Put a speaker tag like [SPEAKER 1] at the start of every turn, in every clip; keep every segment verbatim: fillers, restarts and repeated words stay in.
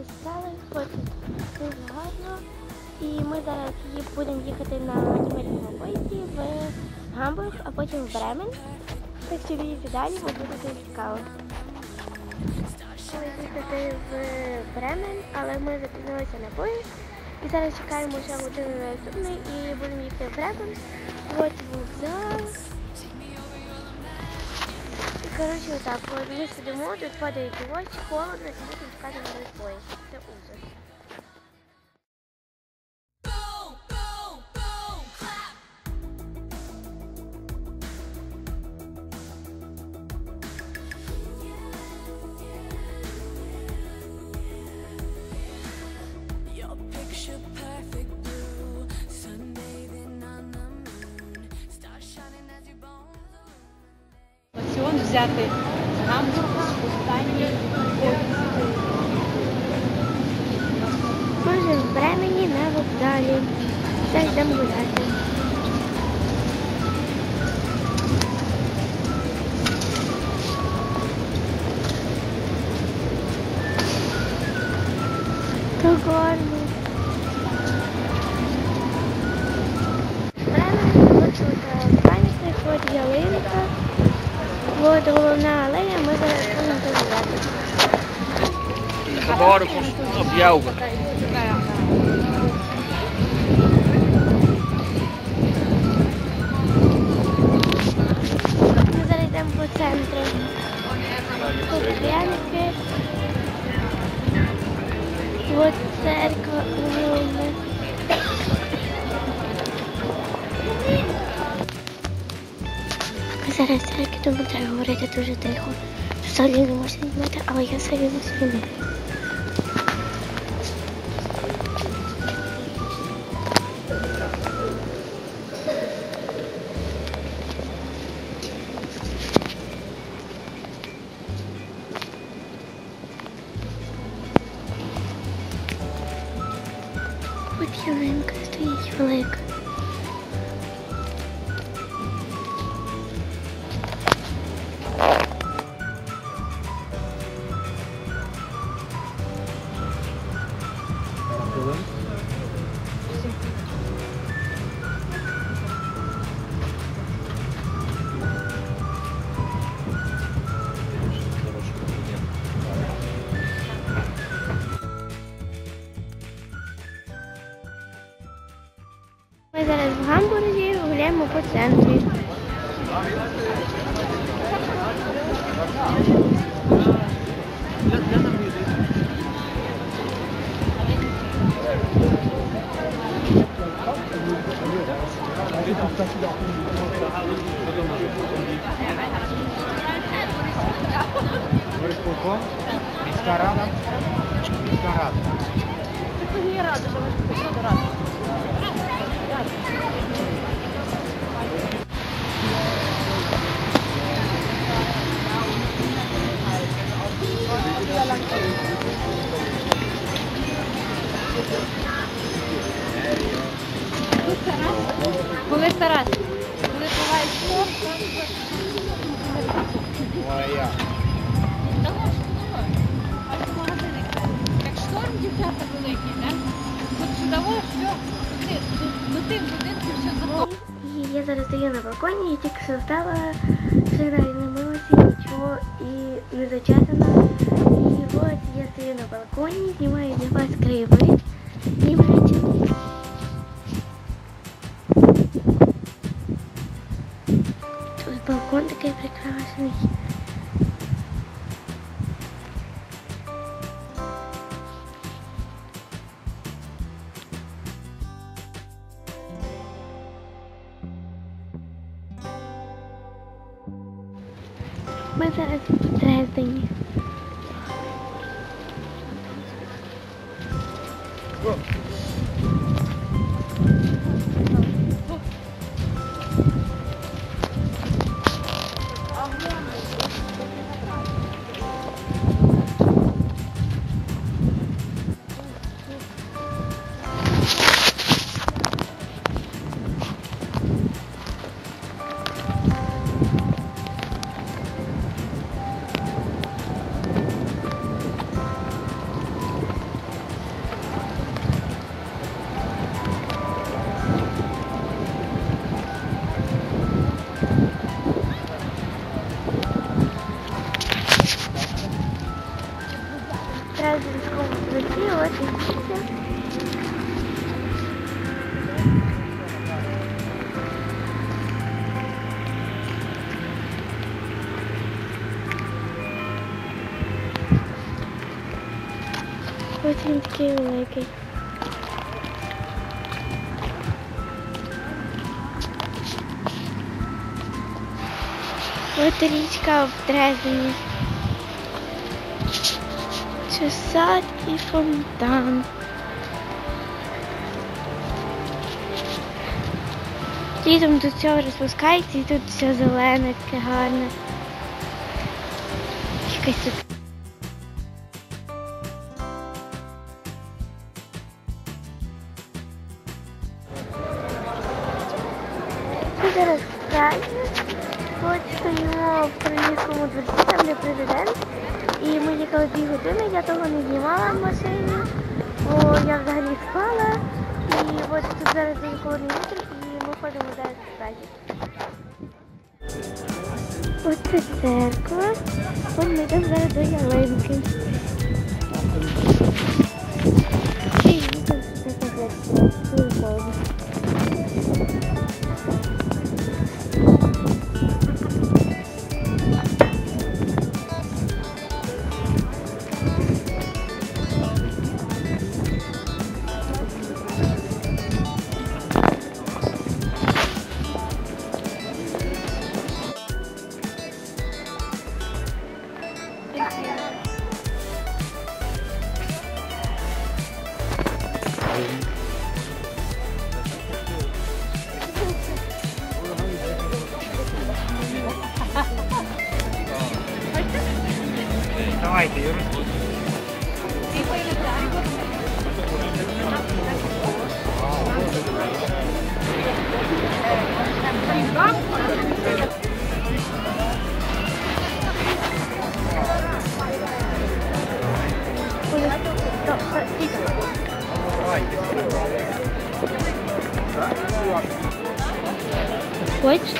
[SPEAKER 1] стали, от дуже гарно. І ми зараз будемо їхати на німецькому поїзді в Гамбург, а потім в Бремен. Так що дивіться далі, бо буде дуже цікаво. Ми їхати в Бремен, але ми запізнилися на поїзд. І зараз чекаємо ще годину наступний і будемо їхати в Бремен. От вокзал. І коротше отак, от ми сидимо, тут падають дощ, холодно і будемо чекати на наш поїзд. Це ужас.
[SPEAKER 2] Взяти з Гамбургу останній поїзд.
[SPEAKER 1] Ми вже в Бремені на вокзалі. Зараз йдемо гуляти. Прикольно. Бремен, от тут пам'ятник, от ялинка. Вот головна алея, ми зараз будемо погуляти.
[SPEAKER 3] De gebouwen kosten op jouwen.
[SPEAKER 1] Ми зараз йдемо по центру. Тут пряники. Вот церква. Ми зараз в церкві, тому треба говорити дуже тихо. Взагалі не можна знімати, але я все рівно знімаю. От ялинка стоїть велика. Ми зараз в Гамбурзі гуляємо по центрі.
[SPEAKER 3] Міська рада. Міська рада.
[SPEAKER 2] Це не рада, що ми ж рада. Коли Тарас, коли буває шторм,
[SPEAKER 3] Моя.
[SPEAKER 2] як шторм, дівчата великі, так? От чудово, що до тих будинків все затоплено.
[SPEAKER 1] І я зараз стою на балконі, я тільки що встала, завжди не милася, нічого і не зачесана. І от я стою на балконі, знімаю для вас краєвид. Знімається. Тут балкон такий прекрасний. Ми зараз в Дрездені. Ось він такий великий. Ось річка в Дрездені. Це сад і фонтан. Літом тут все розпускається і тут все зелене, таке гарне. Якась тут. Ми зараз в Прагі. От стоїмо в Королівському дворці, там де президент. І ми їхали дві години, я того не знімала в машині, бо я взагалі спала. І от тут зараз дуже холодний вітер, і ми ходимо зараз в Прагі. Ось це церква. От ми йдемо зараз до ялинки. І їдемо сюди на дуже холодно.
[SPEAKER 3] Давайте, Юрій.
[SPEAKER 1] Хочеш?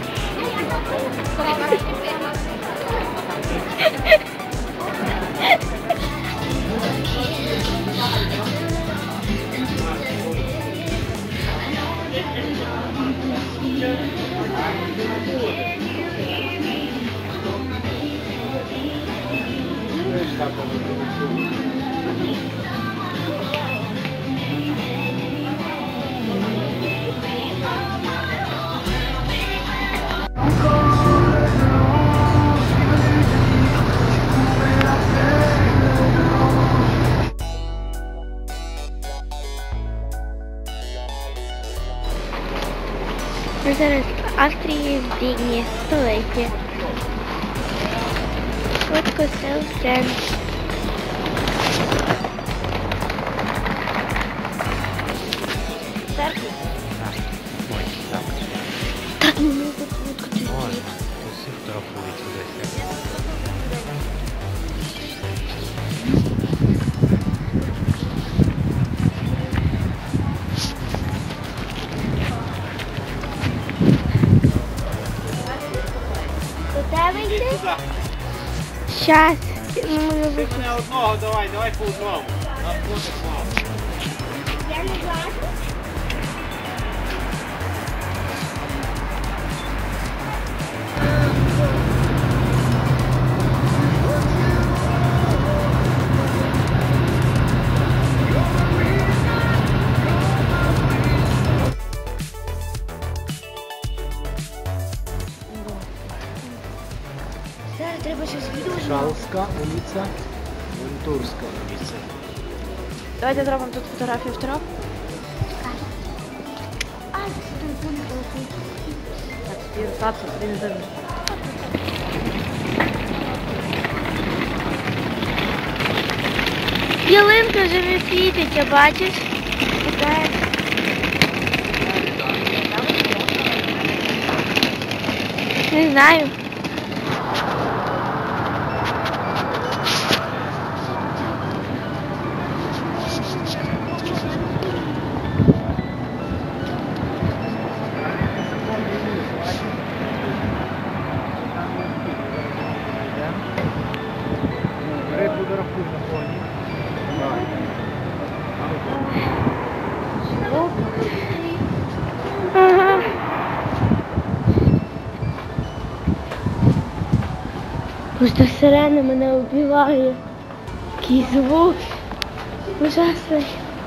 [SPEAKER 1] Ми зараз в Австрії, в Відні, столиці. От костел Сен. Церкві? Так, не можу фоткати.
[SPEAKER 3] Можна. Усі фотографуються десь.
[SPEAKER 1] До тебе йти? Щас.
[SPEAKER 3] Ти мене одного давай, давай по одному. Навпроти слава.
[SPEAKER 1] Я не знаю. Зараз треба щось відео.
[SPEAKER 4] Шалська вулиця, Вентурська вулиця.
[SPEAKER 2] Давайте зробимо тут фотографію второ.
[SPEAKER 1] А, це телефон великий.
[SPEAKER 2] Так, співстався, тобі не дивно.
[SPEAKER 1] Ялинка вже не світиться, бачиш? Така. Не знаю.
[SPEAKER 3] Бери фотографуй на фоні.
[SPEAKER 1] Ага. Ось та сирена мене вбиває. Який звук. Ужасний.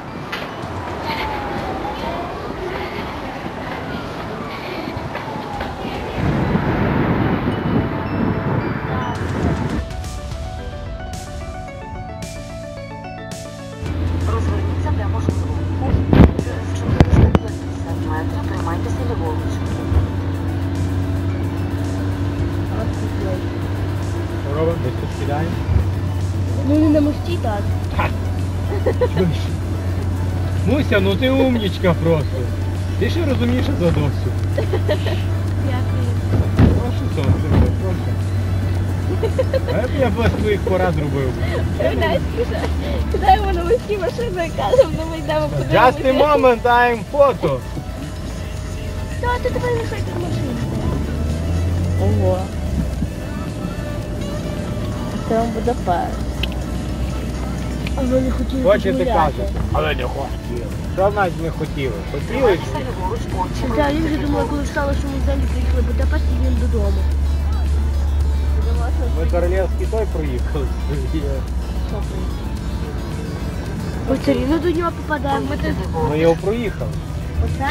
[SPEAKER 5] Розверніться прямо знову. Через чотириста п'ятдесят метрів тримайтеся ліворуч.
[SPEAKER 4] Робимо, десь тут кидаємо.
[SPEAKER 1] Ну не на мості так.
[SPEAKER 4] Муся, ну ти умнічка просто. Ти ще розумніша за Досю.
[SPEAKER 1] Дякую.
[SPEAKER 4] Прошу сонце, прошу. А я б я без твоїх порад робив.
[SPEAKER 1] Кидаємо на мості машину і кажемо, ну ми йдемо подивимося.
[SPEAKER 4] Just a moment, I'm photo.
[SPEAKER 1] Та ти давай лишай тут машину. Ого. Це вам буде фар. А ви не хотіли
[SPEAKER 4] Хочете кажете, але не хотіли. Що значить не хотіли? Хотіли?
[SPEAKER 5] Тримайтеся ліворуч потім.
[SPEAKER 1] Так, я вже думала, коли стало, що ми взагалі приїхали, бо тепер їдемо додому.
[SPEAKER 4] Ми королівський той проїхали.
[SPEAKER 1] Ми все рівно до нього попадаємо. Ми тут...
[SPEAKER 4] Ми його проїхали.
[SPEAKER 1] Оце?